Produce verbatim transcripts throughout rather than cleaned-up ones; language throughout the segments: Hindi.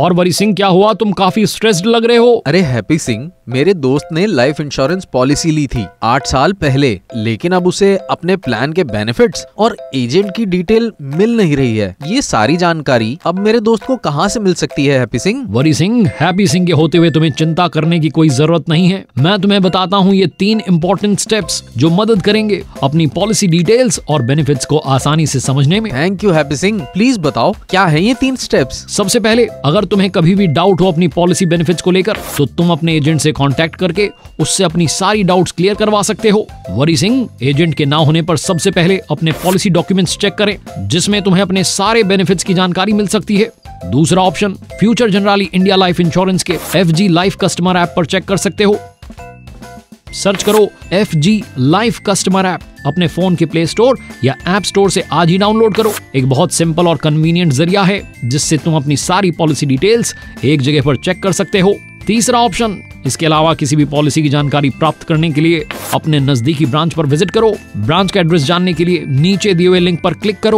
और वरी सिंह क्या हुआ, तुम काफी स्ट्रेस्ड लग रहे हो। अरे हैप्पी सिंह, मेरे दोस्त ने लाइफ इंश्योरेंस पॉलिसी ली थी आठ साल पहले, लेकिन अब उसे अपने प्लान के बेनिफिट्स और एजेंट की डिटेल मिल नहीं रही है। ये सारी जानकारी अब मेरे दोस्त को कहाँ से मिल सकती है हैप्पी सिंह? वरी सिंह, हैप्पी सिंह के होते हुए तुम्हें चिंता करने की कोई जरूरत नहीं है। मैं तुम्हें बताता हूँ ये तीन इंपॉर्टेंट स्टेप्स जो मदद करेंगे अपनी पॉलिसी डिटेल्स और बेनिफिट्स को आसानी से समझने में। Thank you Happy Singh, please बताओ क्या है ये तीन स्टेप्स? सबसे पहले, अगर तुम्हें कभी भी डाउट हो अपनी पॉलिसी बेनिफिट्स को लेकर, तो तुम अपने एजेंट से कांटेक्ट करके उससे अपनी सारी डाउट्स क्लियर करवा सकते हो। वरी सिंह, एजेंट के ना होने पर सबसे पहले अपने पॉलिसी डॉक्यूमेंट्स चेक करें, जिसमें तुम्हें अपने सारे बेनिफिट्स की जानकारी मिल सकती है। दूसरा option, Future Generali India life insurance के F G life customer app पर चेक कर सकते हो। सर्च करो F G life customer app, अपने फोन के प्ले स्टोर या ऐप स्टोर से आज ही डाउनलोड करो। एक बहुत सिंपल और कन्वीनियंट जरिया है जिससे तुम अपनी सारी पॉलिसी डिटेल्स एक जगह पर चेक कर सकते हो। तीसरा ऑप्शन, इसके अलावा किसी भी पॉलिसी की जानकारी प्राप्त करने के लिए अपने नजदीकी ब्रांच पर विजिट करो। ब्रांच का एड्रेस जानने के लिए नीचे दिए हुए लिंक पर क्लिक करो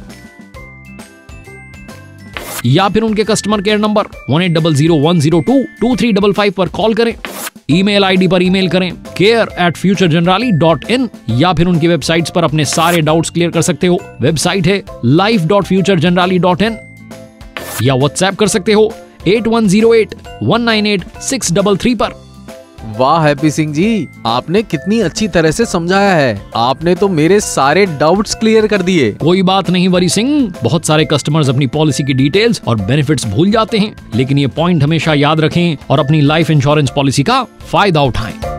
या फिर उनके customer care number one eight double zero one zero two two three double five पर कॉल करें। ईमेल आईडी पर ईमेल करें care at Future Generali dot in या फिर उनकी वेबसाइट्स पर अपने सारे डाउट्स क्लियर कर सकते हो। वेबसाइट है life dot Future Generali dot in या व्हाट्सएप कर सकते हो eight one zero eight one nine eight six double three पर। वाह हैप्पी सिंह जी, आपने कितनी अच्छी तरह से समझाया है। आपने तो मेरे सारे डाउट्स क्लियर कर दिए। कोई बात नहीं वरी सिंह, बहुत सारे कस्टमर्स अपनी पॉलिसी की डिटेल्स और बेनिफिट्स भूल जाते हैं, लेकिन ये पॉइंट हमेशा याद रखें और अपनी लाइफ इंश्योरेंस पॉलिसी का फायदा उठाएं।